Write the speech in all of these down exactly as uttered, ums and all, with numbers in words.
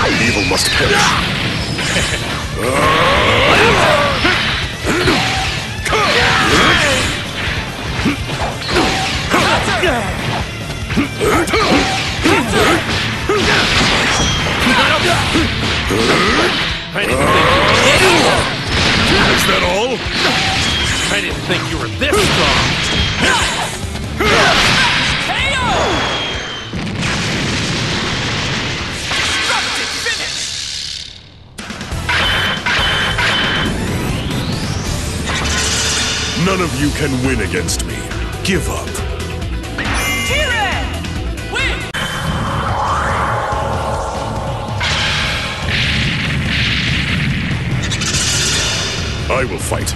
Evil must perish. I didn't think you were this strong. Is that all? I didn't think you were this strong. K O! Destructive finish! None of you can win against me. Give up. Win! I will fight.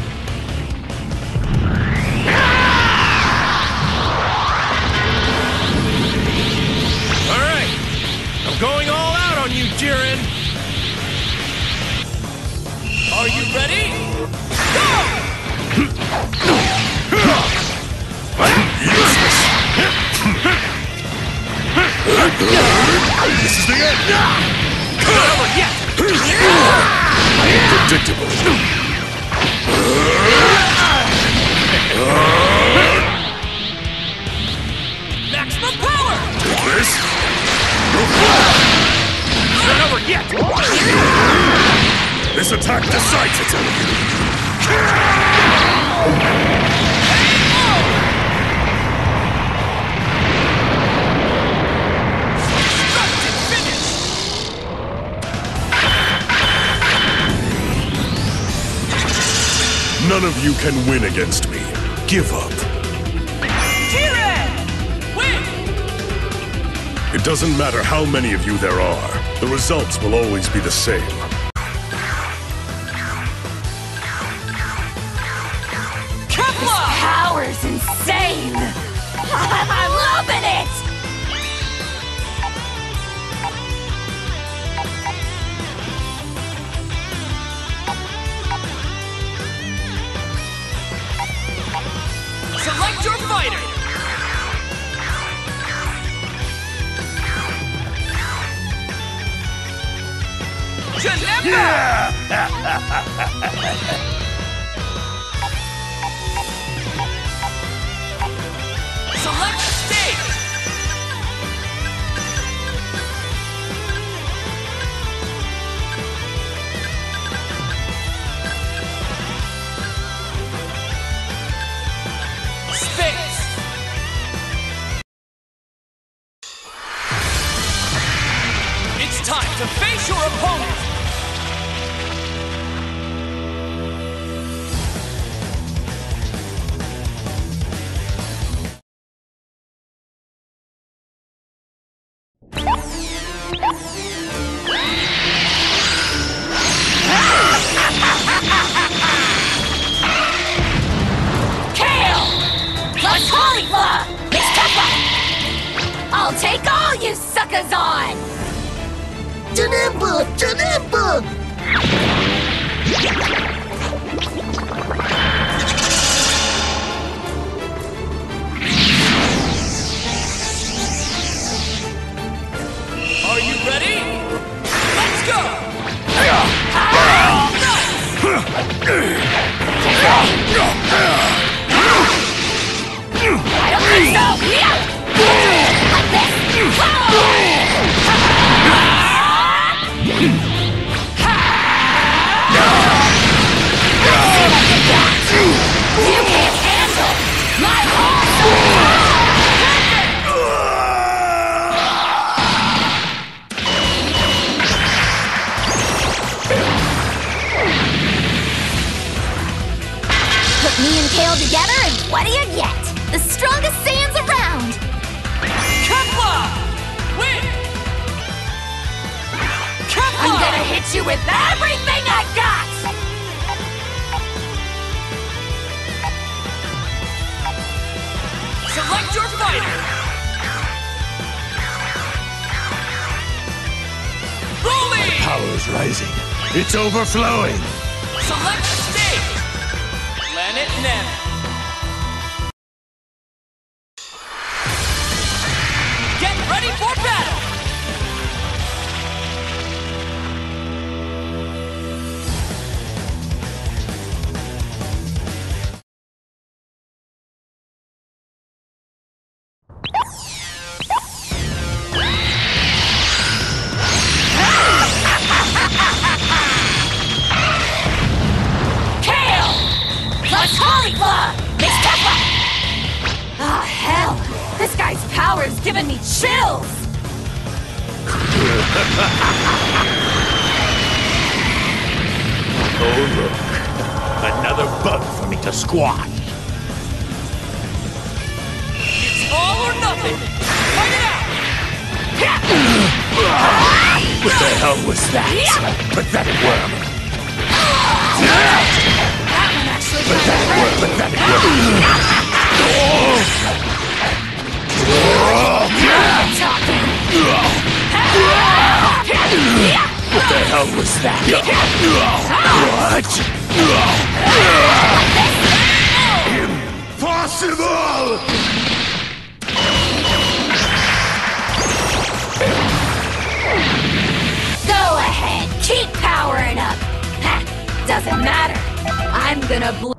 All right, I'm going all out on you, Jiren. Are you ready? Go! Useless. This is the end. Not over yet. Predictable. Maximum power! Take this. Not over yet! This attack decides it. Destructive finish! None of you can win against me. Give up. Jiren! Win! It doesn't matter how many of you there are. The results will always be the same. This power's insane! I'm loving it! Select your fighter! Janemba! Select stage! Space! It's time to face your opponent! I'll take all you suckers on! Janemba! Janemba! Are you ready? Let's go! I don't think so! Yeah! Like this! You can't handle my awesome! Put me and Kale together and what do you get? The strongest Saiyans around! Kefla! Win! Kefla! I'm gonna hit you with everything I got! Select your fighter! Rolling! Power's rising. It's overflowing. Select stage! Planet Namek. Get ready for battle! cauliflower! Mixed pepper! Ah, hell! This guy's power's giving me chills! Oh, look. Another bug for me to squash. It's all or nothing. Fight it out! What the hell was that? Pathetic worm. That one actually got hurt. Pathetic worm. Talking. What the hell was that? What? Impossible! Go ahead, keep powering up. Ha, doesn't matter. I'm gonna bl-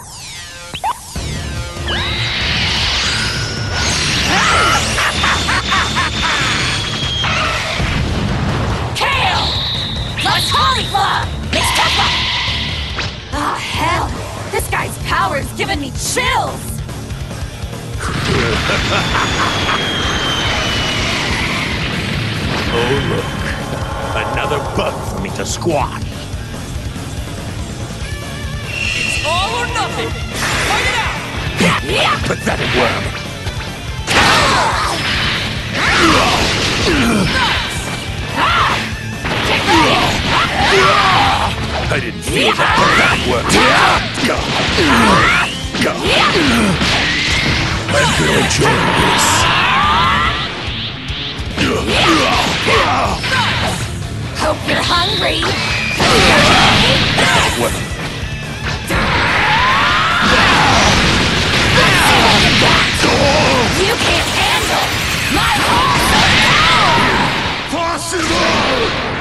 Kale! Plus cauliflower! Mixed pepper! Ah, hell! This guy's power's giving me chills! Oh, look. Another bug for me to squash. It's all or nothing. Fight it out! Pathetic worm. I didn't feel that pathetic worm. I'm gonna enjoy this. Hope you're hungry! What? You can't handle my awesome power! Possible!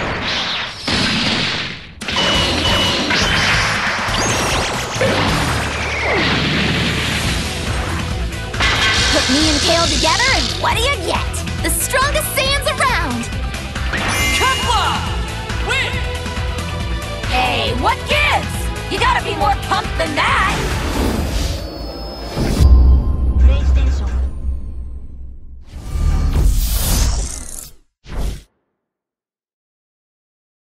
Put me and Kale together and what do you get? The strongest Saiyans around! Kefla! Win! Hey, what gives? You gotta be more pumped than that!